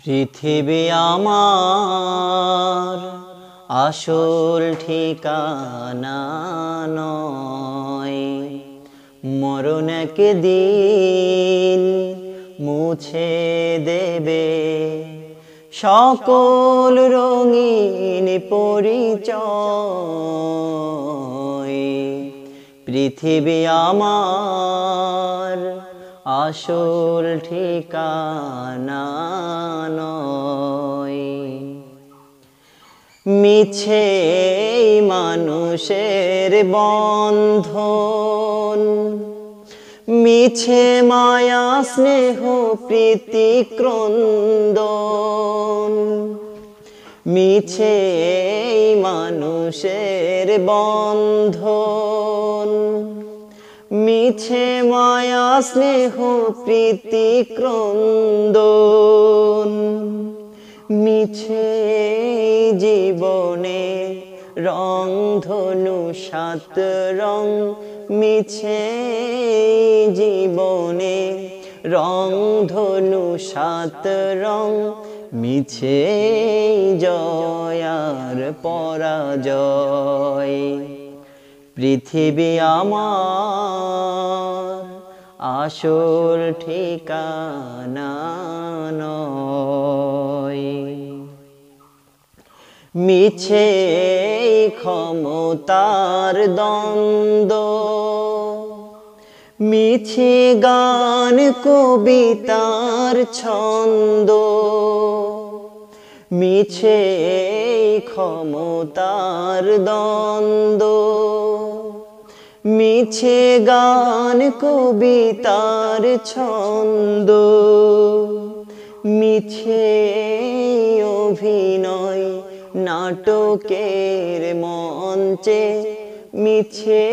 পৃথিবী আমার আসল ঠিকানা নয়, মরণ একদিন মুছে দেবে সকল রঙিন পরিচয়। পৃথিবী আমার আসল ঠিকানা নয়। মিছে মানুষের বন্ধন, মিছে মায়া স্নেহ প্রীতি ক্রন্দন, মিছে মানুষের বন্ধন, মিছে মায়া স্নেহ প্রীতি ক্রন্দন, মিছে জীবনে রং ধনু সাত রং, মিছে জীবনে রং ধনু সাত রং, মিছে জয় আর পরাজয়। পৃথিবী আমার আসল ঠিকানা নয়। মিছে ক্ষমতার দ্বন্দ্ব, মিছে গান কবিতার ছন্দ, মিছে ক্ষমতার দ্বন্দ্ব, মিছে গান কবিতার ছন্দ, মিছে অভিনয় নাটকের মঞ্চে, মিছে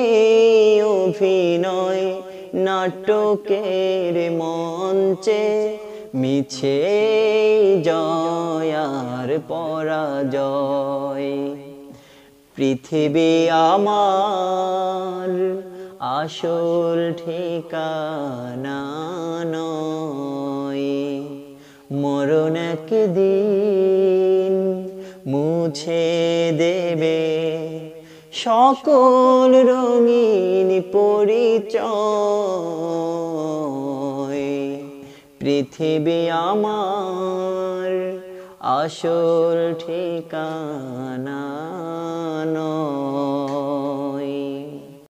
অভিনয় নাটকের মঞ্চে, মিছে জয় আর পরাজয়। পৃথিবী আমার আসল ঠিকানা নয়, মরণ একদিন মুছে দেবে সকল রঙিন পরিচয়। পৃথিবী আমার আসল ঠিকানা নয়।